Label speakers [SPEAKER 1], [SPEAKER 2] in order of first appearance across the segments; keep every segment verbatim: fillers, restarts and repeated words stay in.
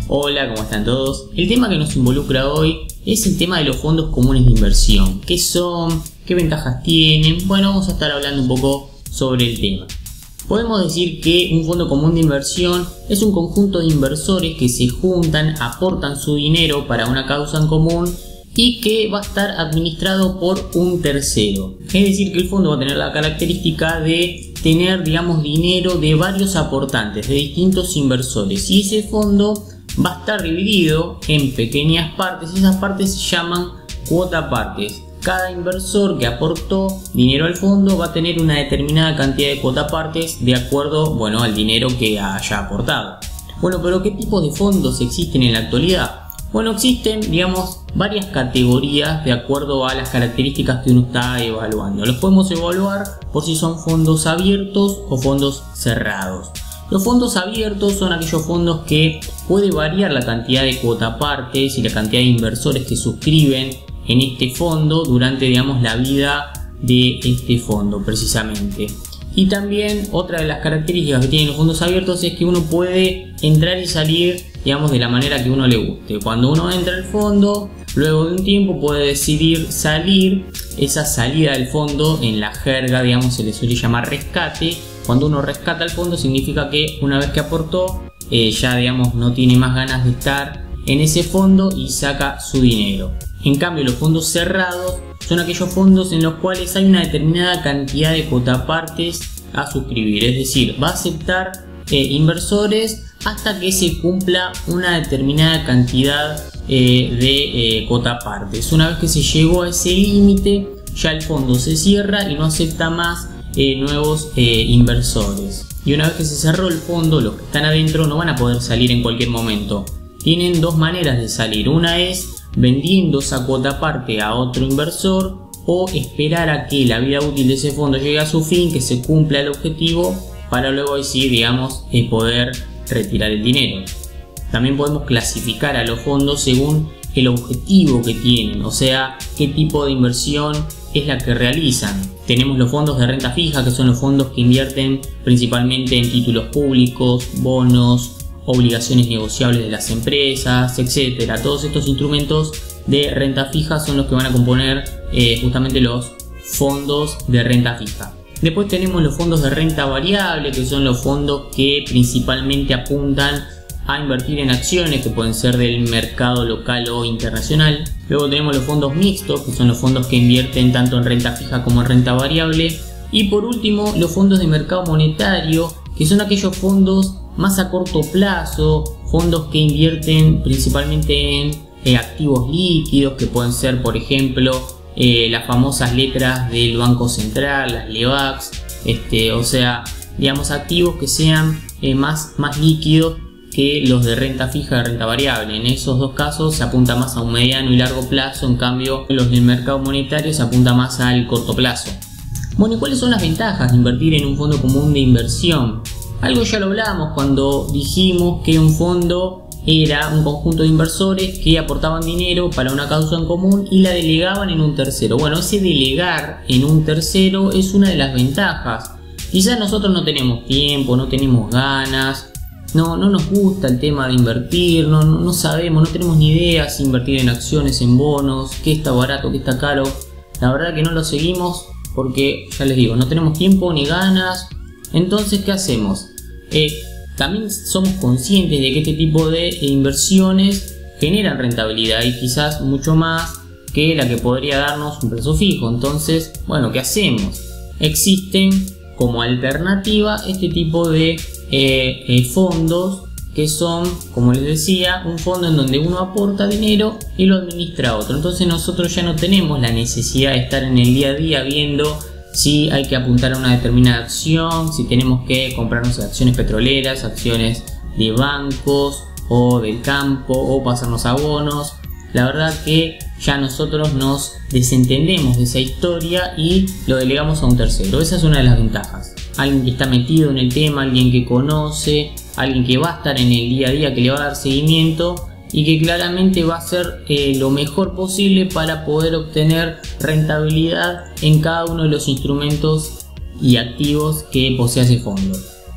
[SPEAKER 1] Hola, ¿cómo están todos? El tema que nos involucra hoy es el tema de los fondos comunes de inversión. ¿Qué son? ¿Qué ventajas tienen? Bueno, vamos a estar hablando un poco sobre el tema. Podemos decir que un fondo común de inversión es un conjunto de inversores que se juntan, aportan su dinero para una causa en común y que va a estar administrado por un tercero. Es decir, que el fondo va a tener la característica de tener, digamos, dinero de varios aportantes, de distintos inversores, y ese fondo va a estar dividido en pequeñas partes. Esas partes se llaman cuota partes. Cada inversor que aportó dinero al fondo va a tener una determinada cantidad de cuota partes de acuerdo, bueno, al dinero que haya aportado. Bueno, pero ¿qué tipos de fondos existen en la actualidad? Bueno, existen, digamos, varias categorías de acuerdo a las características que uno está evaluando. Los podemos evaluar por si son fondos abiertos o fondos cerrados. Los fondos abiertos son aquellos fondos que puede variar la cantidad de cuota partes y la cantidad de inversores que suscriben en este fondo durante, digamos, la vida de este fondo precisamente. Y también otra de las características que tienen los fondos abiertos es que uno puede entrar y salir, digamos, de la manera que uno le guste. Cuando uno entra al fondo, luego de un tiempo puede decidir salir. Esa salida del fondo, en la jerga, digamos, se le suele llamar rescate. Cuando uno rescata el fondo significa que una vez que aportó, eh, ya, digamos, no tiene más ganas de estar en ese fondo y saca su dinero. En cambio, los fondos cerrados son aquellos fondos en los cuales hay una determinada cantidad de cuotapartes a suscribir, es decir, va a aceptar eh, inversores hasta que se cumpla una determinada cantidad eh, de eh, cuotapartes. Una vez que se llegó a ese límite, ya el fondo se cierra y no acepta más eh, nuevos eh, inversores. Y una vez que se cerró el fondo, los que están adentro no van a poder salir en cualquier momento. Tienen dos maneras de salir. Una es vendiendo esa cuota parte a otro inversor, o esperar a que la vida útil de ese fondo llegue a su fin, que se cumpla el objetivo, para luego así, digamos, eh, poder retirar el dinero. También podemos clasificar a los fondos según el objetivo que tienen, o sea, qué tipo de inversión es la que realizan. Tenemos los fondos de renta fija, que son los fondos que invierten principalmente en títulos públicos, bonos, obligaciones negociables de las empresas, etcétera. Todos estos instrumentos de renta fija son los que van a componer eh, justamente los fondos de renta fija. Después tenemos los fondos de renta variable, que son los fondos que principalmente apuntan a invertir en acciones que pueden ser del mercado local o internacional. Luego tenemos los fondos mixtos, que son los fondos que invierten tanto en renta fija como en renta variable. Y por último, los fondos de mercado monetario, que son aquellos fondos más a corto plazo, fondos que invierten principalmente en eh, activos líquidos, que pueden ser, por ejemplo, eh, las famosas letras del Banco Central, las LEBACs, este, o sea, digamos, activos que sean eh, más, más líquidos que los de renta fija y renta variable. En esos dos casos se apunta más a un mediano y largo plazo, en cambio los del mercado monetario se apunta más al corto plazo. Bueno, ¿y cuáles son las ventajas de invertir en un fondo común de inversión? Algo ya lo hablamos cuando dijimos que un fondo era un conjunto de inversores que aportaban dinero para una causa en común y la delegaban en un tercero. Bueno, ese delegar en un tercero es una de las ventajas. Quizás nosotros no tenemos tiempo, no tenemos ganas, no, no nos gusta el tema de invertir, no, no, no sabemos, no tenemos ni idea si invertir en acciones, en bonos, qué está barato, qué está caro. La verdad que no lo seguimos porque, ya les digo, no tenemos tiempo ni ganas. Entonces, ¿qué hacemos? Eh, también somos conscientes de que este tipo de inversiones generan rentabilidad y quizás mucho más que la que podría darnos un plazo fijo. Entonces, bueno, ¿qué hacemos? Existen como alternativa este tipo de eh, eh, fondos que son, como les decía, un fondo en donde uno aporta dinero y lo administra otro. Entonces nosotros ya no tenemos la necesidad de estar en el día a día viendo si hay que apuntar a una determinada acción, si tenemos que comprarnos acciones petroleras, acciones de bancos o del campo, o pasarnos a bonos. La verdad que ya nosotros nos desentendemos de esa historia y lo delegamos a un tercero. Esa es una de las ventajas. Alguien que está metido en el tema, alguien que conoce, alguien que va a estar en el día a día, que le va a dar seguimiento y que claramente va a hacer eh, lo mejor posible para poder obtener rentabilidad en cada uno de los instrumentos y activos que posee ese fondo.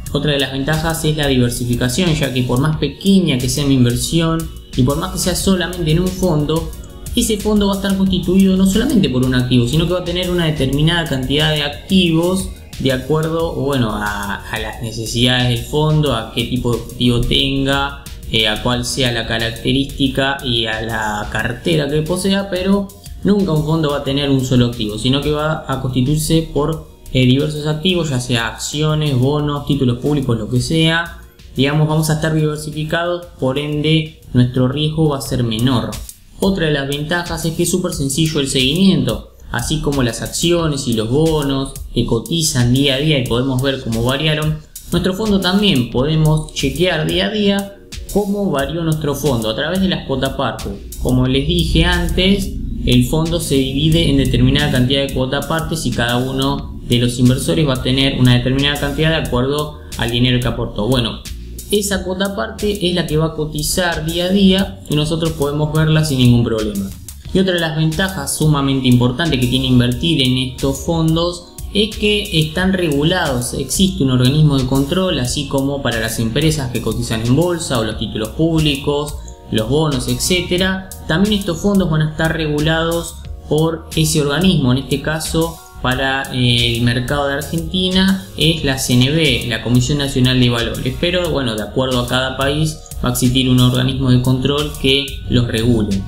[SPEAKER 1] Otra de las ventajas es la diversificación, ya que por más pequeña que sea mi inversión y por más que sea solamente en un fondo, ese fondo va a estar constituido no solamente por un activo, sino que va a tener una determinada cantidad de activos de acuerdo bueno, a, a las necesidades del fondo, a qué tipo de activo tenga, eh, a cuál sea la característica y a la cartera que posea, pero nunca un fondo va a tener un solo activo, sino que va a constituirse por eh, diversos activos, ya sea acciones, bonos, títulos públicos, lo que sea. Digamos, vamos a estar diversificados, por ende nuestro riesgo va a ser menor. Otra de las ventajas es que es súper sencillo el seguimiento, así como las acciones y los bonos que cotizan día a día y podemos ver cómo variaron. Nuestro fondo también podemos chequear día a día cómo varió nuestro fondo a través de las cuotapartes. Como les dije antes, el fondo se divide en determinada cantidad de cuotapartes y cada uno de los inversores va a tener una determinada cantidad de acuerdo al dinero que aportó. Bueno, esa cuotaparte es la que va a cotizar día a día y nosotros podemos verla sin ningún problema. Y otra de las ventajas sumamente importantes que tiene invertir en estos fondos es que están regulados. Existe un organismo de control, así como para las empresas que cotizan en bolsa o los títulos públicos, los bonos, etcétera. También estos fondos van a estar regulados por ese organismo. En este caso, para el mercado de Argentina es la C N B, la Comisión Nacional de Valores, pero bueno, de acuerdo a cada país va a existir un organismo de control que los regule.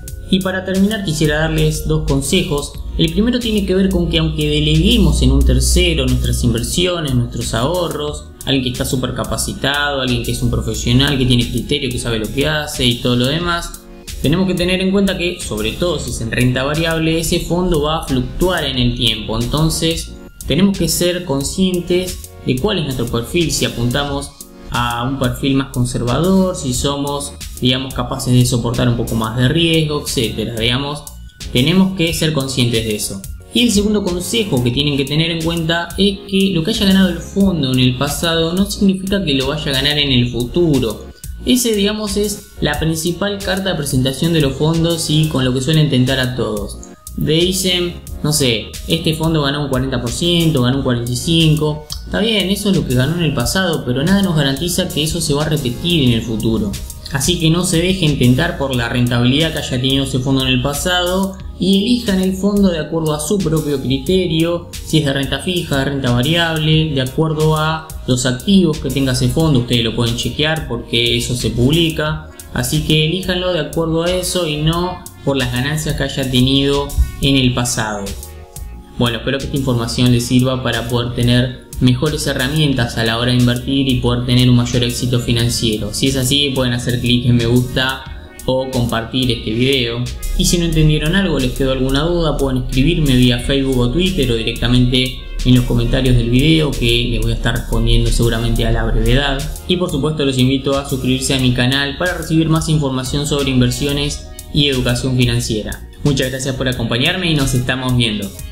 [SPEAKER 1] Y para terminar quisiera darles dos consejos. El primero tiene que ver con que aunque deleguemos en un tercero nuestras inversiones, nuestros ahorros, alguien que está súper capacitado, alguien que es un profesional, que tiene criterio, que sabe lo que hace y todo lo demás, tenemos que tener en cuenta que, sobre todo si es en renta variable, ese fondo va a fluctuar en el tiempo. Entonces tenemos que ser conscientes de cuál es nuestro perfil, si apuntamos a un perfil más conservador, si somos, digamos, capaces de soportar un poco más de riesgo, etcétera. Digamos, tenemos que ser conscientes de eso. Y el segundo consejo que tienen que tener en cuenta es que lo que haya ganado el fondo en el pasado no significa que lo vaya a ganar en el futuro. Ese, digamos, es la principal carta de presentación de los fondos y con lo que suelen tentar a todos. Le dicen, no sé, este fondo ganó un cuarenta por ciento, ganó un cuarenta y cinco por ciento. Está bien, eso es lo que ganó en el pasado, pero nada nos garantiza que eso se va a repetir en el futuro. Así que no se dejen tentar por la rentabilidad que haya tenido ese fondo en el pasado y elijan el fondo de acuerdo a su propio criterio, si es de renta fija, de renta variable, de acuerdo a los activos que tenga ese fondo. Ustedes lo pueden chequear porque eso se publica, así que elíjanlo de acuerdo a eso y no por las ganancias que haya tenido en el pasado. Bueno, espero que esta información les sirva para poder tener mejores herramientas a la hora de invertir y poder tener un mayor éxito financiero. Si es así, pueden hacer clic en me gusta o compartir este video. Y si no entendieron algo, les quedó alguna duda, pueden escribirme vía Facebook o Twitter o directamente en los comentarios del video, que les voy a estar respondiendo seguramente a la brevedad. Y por supuesto los invito a suscribirse a mi canal para recibir más información sobre inversiones y educación financiera. Muchas gracias por acompañarme y nos estamos viendo.